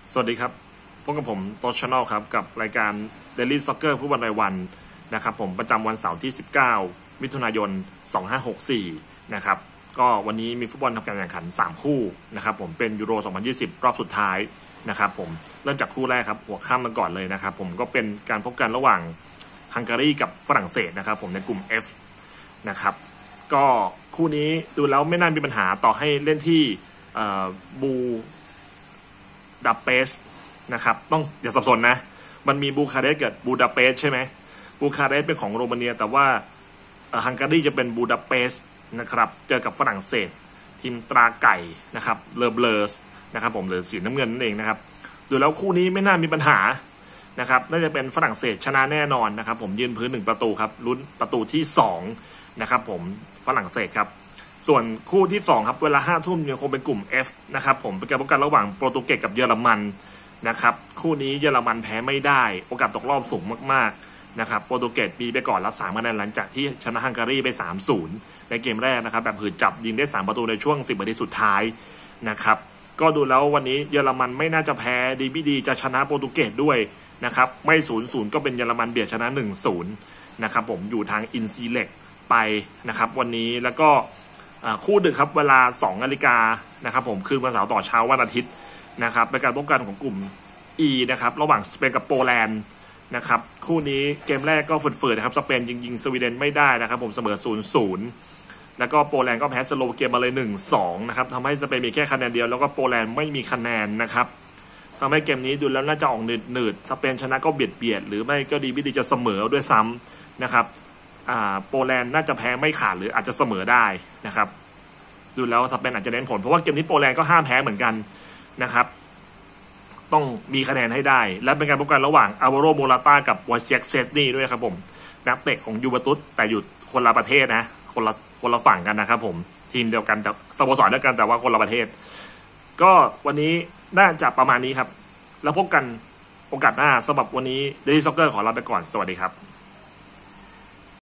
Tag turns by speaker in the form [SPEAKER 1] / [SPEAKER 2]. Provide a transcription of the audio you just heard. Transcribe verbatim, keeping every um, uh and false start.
[SPEAKER 1] สวัสดีครับพบกับผมโต๊ชแนลครับกับรายการ Daily Soccer ฟุตบอลรายวันนะครับผมประจำวันเสาร์ที่สิบเก้ามิถุนายนสองพันห้าร้อยหกสิบสี่นะครับก็วันนี้มีฟุตบอลทำการแข่งขันสามคู่นะครับผมเป็นยูโรสองพันยี่สิบรอบสุดท้ายนะครับผมเริ่มจากคู่แรกครับหัวค่ำมาก่อนเลยนะครับผมก็เป็นการพบกันระหว่างฮังการีกับฝรั่งเศสนะครับผมในกลุ่ม F นะครับก็คู่นี้ดูแล้วไม่น่ามีปัญหาต่อให้เล่นที่บูดาเปสต์นะครับต้องอย่าสับสนนะมันมีบูคาเรสต์กับบูดาเปสต์ใช่ไหมบูคาเรสต์เป็นของโรมาเนียแต่ว่าฮังการีจะเป็นบูดาเปสต์นะครับเจอกับฝรั่งเศสทีมตราไก่นะครับเลอเบลสนะครับผมหรือสีน้ำเงินนั่นเองนะครับดูแล้วคู่นี้ไม่น่ามีปัญหานะครับน่าจะเป็นฝรั่งเศสชนะแน่นอนนะครับผมยืนพื้นหนึ่งประตูครับลุ้นประตูที่สองนะครับผมฝรั่งเศสครับส่วนคู่ที่สองครับเวลาห้าทุ่มยังคงเป็นกลุ่ม F นะครับผมเป็นการพบกันระหว่างโปรตุเกสกับเยอรมันนะครับคู่นี้เยอรมันแพ้ไม่ได้โอกาสตกรอบสูงมากๆนะครับโปรตุเกสมีไปก่อนรับสามคะแนนหลังจากที่ชนะฮังการีไป สามศูนย์ ในเกมแรกนะครับแบบหืดจับยิงได้สามประตูในช่วงสิบนาทีสุดท้ายนะครับก็ดูแล้ววันนี้เยอรมันไม่น่าจะแพ้ดีไม่ดีจะชนะโปรตุเกสด้วยนะครับไม่ ศูนย์ศูนย์ ก็เป็นเยอรมันเบียดชนะ หนึ่งศูนย์ นะครับผมอยู่ทางอินซีเล็กไปนะครับวันนี้แล้วก็คู่ดึกครับเวลาสองนาฬิกานะครับผมคืนวันเสาร์ต่อเช้าวันอาทิตย์นะครับเป็นการพบกันของกลุ่ม E นะครับระหว่างสเปนกับโปแลนด์นะครับคู่นี้เกมแรกก็ฝืดๆนะครับสเปนยิงยิงสวีเดนไม่ได้นะครับผมเสมอ ศูนย์ศูนย์ แล้วก็โปแลนด์ก็แพ้สโลวาเกียมาเลย หนึ่งสอง นะครับทำให้สเปนมีแค่คะแนนเดียวแล้วก็โปแลนด์ไม่มีคะแนนนะครับทำให้เกมนี้ดูแล้วน่าจะออกหนืดๆสเปนชนะก็เบียดเบียดหรือไม่ก็ดีไม่ดีจะเสมอด้วยซ้ำนะครับโปแลนด์น่าจะแพ้ไม่ขาดหรืออาจจะเสมอได้นะครับดูแล้วสเปนอาจจะเน้นผลเพราะว่าเกมนี้โปแลนด์ก็ห้ามแพ้เหมือนกันนะครับต้องมีคะแนนให้ได้และเป็นการพบกันระหว่างอาวาโรโมราต้ากับวอชเชกเซตนี่ด้วยครับผมนักเตะของยูเวนตุสแต่อยู่คนละประเทศนะคนละคนละฝั่งกันนะครับผมทีมเดียวกันแต่สโมสรเดียวกันแต่ว่าคนละประเทศก็วันนี้น่าจะประมาณนี้ครับแล้วพบกันโอกาสหน้าสำหรับวันนี้ Daily Soccer ขอลาไปก่อนสวัสดีครับ